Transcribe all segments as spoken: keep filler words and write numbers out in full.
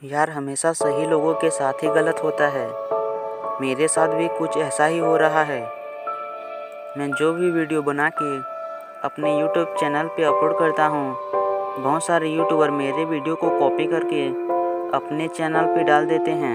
यार हमेशा सही लोगों के साथ ही गलत होता है। मेरे साथ भी कुछ ऐसा ही हो रहा है। मैं जो भी वीडियो बना के अपने यूट्यूब चैनल पे अपलोड करता हूँ, बहुत सारे यूट्यूबर मेरे वीडियो को कॉपी करके अपने चैनल पे डाल देते हैं।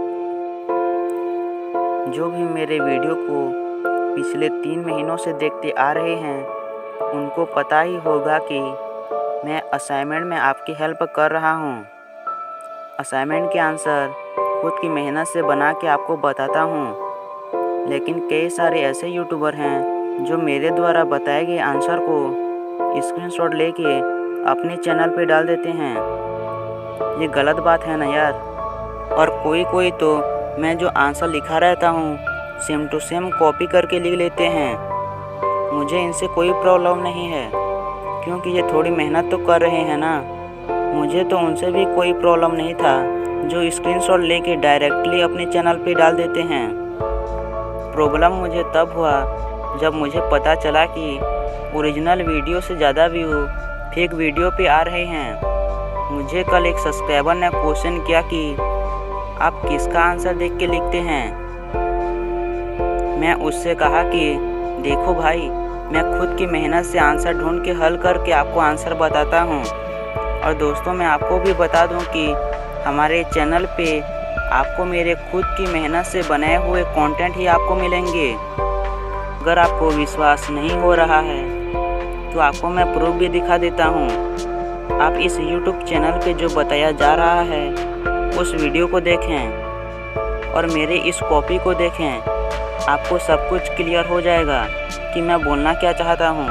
जो भी मेरे वीडियो को पिछले तीन महीनों से देखते आ रहे हैं, उनको पता ही होगा कि मैं असाइनमेंट में आपकी हेल्प कर रहा हूँ। असाइनमेंट के आंसर खुद की मेहनत से बना के आपको बताता हूँ, लेकिन कई सारे ऐसे यूट्यूबर हैं जो मेरे द्वारा बताए गए आंसर को स्क्रीनशॉट लेके अपने चैनल पे डाल देते हैं। ये गलत बात है ना यार। और कोई कोई तो मैं जो आंसर लिखा रहता हूँ सेम टू सेम कॉपी करके लिख लेते हैं। मुझे इनसे कोई प्रॉब्लम नहीं है, क्योंकि ये थोड़ी मेहनत तो कर रहे हैं ना। मुझे तो उनसे भी कोई प्रॉब्लम नहीं था जो स्क्रीनशॉट लेके डायरेक्टली अपने चैनल पे डाल देते हैं। प्रॉब्लम मुझे तब हुआ जब मुझे पता चला कि ओरिजिनल वीडियो से ज़्यादा व्यू फेक वीडियो पे आ रहे हैं। मुझे कल एक सब्सक्राइबर ने क्वेश्चन किया कि आप किसका आंसर देख के लिखते हैं। मैं उससे कहा कि देखो भाई, मैं खुद की मेहनत से आंसर ढूंढ के हल करके आपको आंसर बताता हूँ। और दोस्तों, मैं आपको भी बता दूं कि हमारे चैनल पे आपको मेरे खुद की मेहनत से बनाए हुए कंटेंट ही आपको मिलेंगे। अगर आपको विश्वास नहीं हो रहा है तो आपको मैं प्रूफ भी दिखा देता हूं। आप इस यूट्यूब चैनल पे जो बताया जा रहा है उस वीडियो को देखें और मेरे इस कॉपी को देखें। आपको सब कुछ क्लियर हो जाएगा कि मैं बोलना क्या चाहता हूं।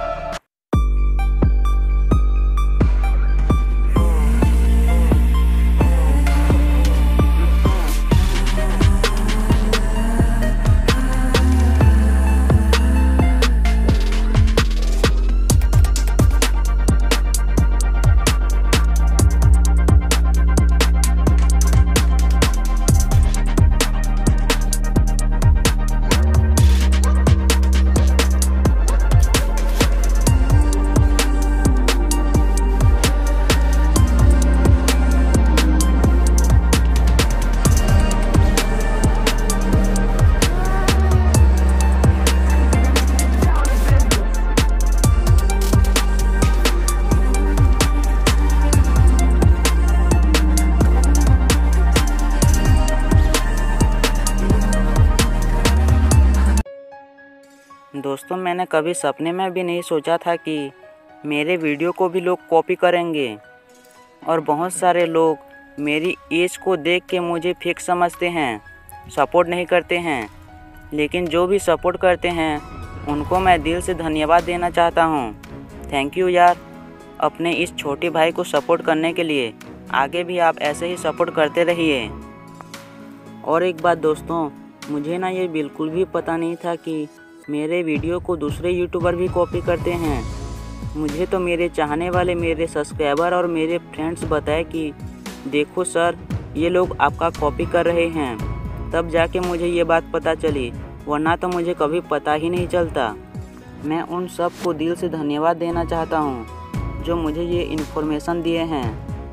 दोस्तों, मैंने कभी सपने में भी नहीं सोचा था कि मेरे वीडियो को भी लोग कॉपी करेंगे। और बहुत सारे लोग मेरी एज को देख के मुझे फेक समझते हैं, सपोर्ट नहीं करते हैं। लेकिन जो भी सपोर्ट करते हैं उनको मैं दिल से धन्यवाद देना चाहता हूँ। थैंक यू यार, अपने इस छोटे भाई को सपोर्ट करने के लिए। आगे भी आप ऐसे ही सपोर्ट करते रहिए। और एक बात दोस्तों, मुझे ना ये बिल्कुल भी पता नहीं था कि मेरे वीडियो को दूसरे यूट्यूबर भी कॉपी करते हैं। मुझे तो मेरे चाहने वाले, मेरे सब्सक्राइबर और मेरे फ्रेंड्स बताए कि देखो सर, ये लोग आपका कॉपी कर रहे हैं। तब जाके मुझे ये बात पता चली, वरना तो मुझे कभी पता ही नहीं चलता। मैं उन सब को दिल से धन्यवाद देना चाहता हूँ जो मुझे ये इन्फॉर्मेशन दिए हैं।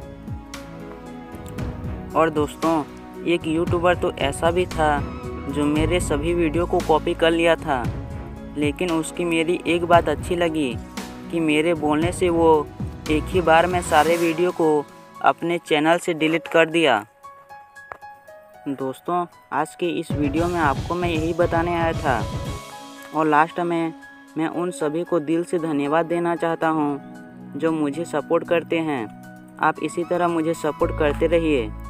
और दोस्तों, एक यूट्यूबर तो ऐसा भी था जो मेरे सभी वीडियो को कॉपी कर लिया था, लेकिन उसकी मेरी एक बात अच्छी लगी कि मेरे बोलने से वो एक ही बार में सारे वीडियो को अपने चैनल से डिलीट कर दिया। दोस्तों, आज के इस वीडियो में आपको मैं यही बताने आया था। और लास्ट में मैं उन सभी को दिल से धन्यवाद देना चाहता हूँ जो मुझे सपोर्ट करते हैं। आप इसी तरह मुझे सपोर्ट करते रहिए।